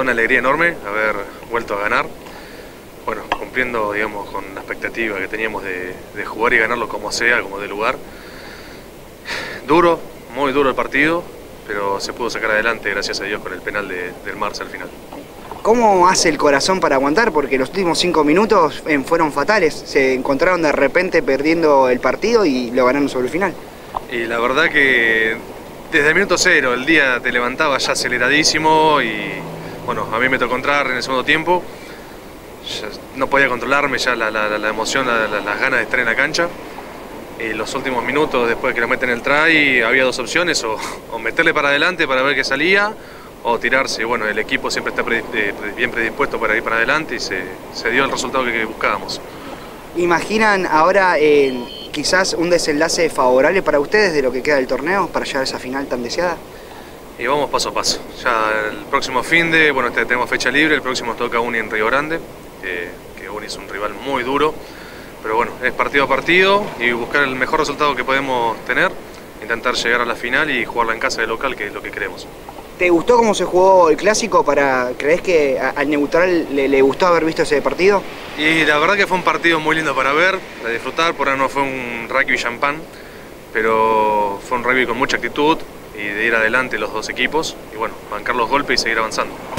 una alegría enorme haber vuelto a ganar. Bueno, cumpliendo, digamos, con la expectativa que teníamos de jugar y ganarlo como sea, como de lugar. Duro, muy duro el partido, pero se pudo sacar adelante, gracias a Dios, con el penal del Marce al final. ¿Cómo hace el corazón para aguantar? Porque los últimos 5 minutos fueron fatales. Se encontraron de repente perdiendo el partido y lo ganaron sobre el final. Y la verdad que desde el minuto cero el día te levantaba ya aceleradísimo y bueno, a mí me tocó entrar en el segundo tiempo. Ya no podía controlarme ya la emoción, las ganas de estar en la cancha. Y los últimos minutos, después que lo meten en el try, había dos opciones, o meterle para adelante para ver qué salía, o tirarse. Bueno, el equipo siempre está bien predispuesto para ir para adelante y se dio el resultado que buscábamos. ¿Imaginan ahora quizás un desenlace favorable para ustedes de lo que queda del torneo para llegar a esa final tan deseada? Y vamos paso a paso. Ya el próximo finde, bueno, tenemos fecha libre, el próximo toca Uni en Río Grande, que Uni es un rival muy duro. Pero bueno, es partido a partido y buscar el mejor resultado que podemos tener, intentar llegar a la final y jugarla en casa de local, que es lo que queremos. ¿Te gustó cómo se jugó el clásico? ¿Crees que al neutral le gustó haber visto ese partido? Y la verdad que fue un partido muy lindo para ver, para disfrutar, por ahora no fue un rugby champán, pero fue un rugby con mucha actitud y de ir adelante los dos equipos y bueno, bancar los golpes y seguir avanzando.